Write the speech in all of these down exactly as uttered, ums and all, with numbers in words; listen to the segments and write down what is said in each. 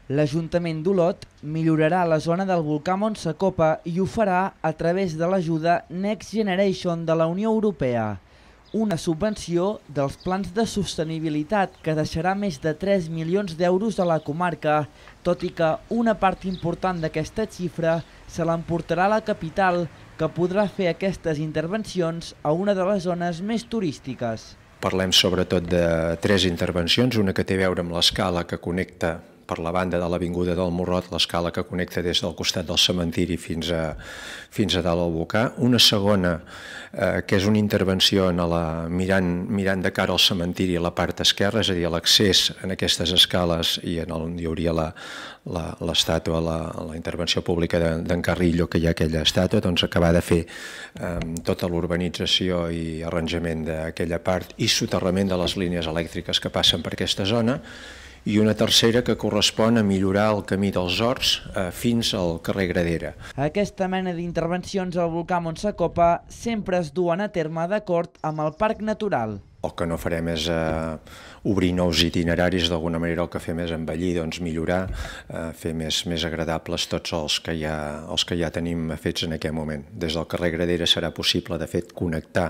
L'Ajuntament d'Olot millorarà la zona del volcà Montsacopa i ho farà a través de l'ajuda Next Generation de la Unió Europea, una subvenció dels plans de sostenibilitat que deixarà més de tres milions d'euros a la comarca, tot i que una part important d'aquesta xifra se l'emportarà la capital, que podrà fer aquestes intervencions a una de les zones més turístiques. Parlem sobretot de tres intervencions, una que té a veure amb l'escala que connecta per la banda de l'Avinguda del Morrot, l'escala que connecta des del costat del cementiri fins a, fins a dalt al volcà. Una segona, eh, que és una intervenció en la, mirant, mirant de cara al cementiri a la part esquerra, és a dir, l'accés en aquestes escales i en on hi hauria l'estàtua, la, la, la intervenció pública d'en Carrillo, que hi ha aquella estàtua, doncs acabar de fer eh, tota l'urbanització i arranjament d'aquella part i soterrament de les línies elèctriques que passen per aquesta zona, i una tercera que correspon a millorar el camí dels Horts eh, fins al carrer Gradera. Aquesta mena d'intervencions al volcà Montsacopa sempre es duen a terme d'acord amb el Parc Natural. El que no farem és eh, obrir nous itineraris, d'alguna manera el que fem és embellir, doncs millorar, eh, fer més, més agradables tots els que, ja, els que ja tenim fets en aquest moment. Des del carrer Gradera serà possible, de fet, connectar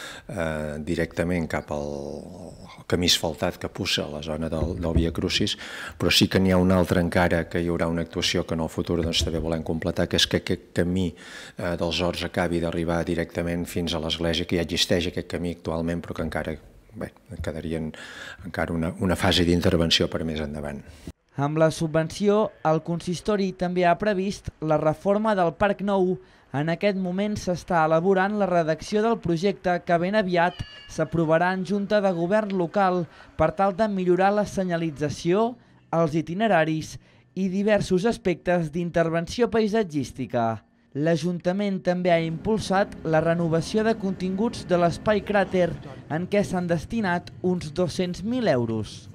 eh, directament cap al, al camí asfaltat que puja a la zona del, del Via Crucis, però sí que n'hi ha un altre encara que hi haurà una actuació que en el futur doncs, també volem completar, que és que aquest camí eh, dels Horts acabi d'arribar directament fins a l'església, que ja existeix aquest camí actualment, però que encara Bé, quedaria encara una, una fase d'intervenció per més endavant. Amb la subvenció, el consistori també ha previst la reforma del Parc Nou. En aquest moment s'està elaborant la redacció del projecte que ben aviat s'aprovarà en Junta de Govern local per tal de millorar la senyalització, els itineraris i diversos aspectes d'intervenció paisatgística. L'Ajuntament també ha impulsat la renovació de continguts de l'espai cràter, en què s'han destinat uns dos-cents mil euros.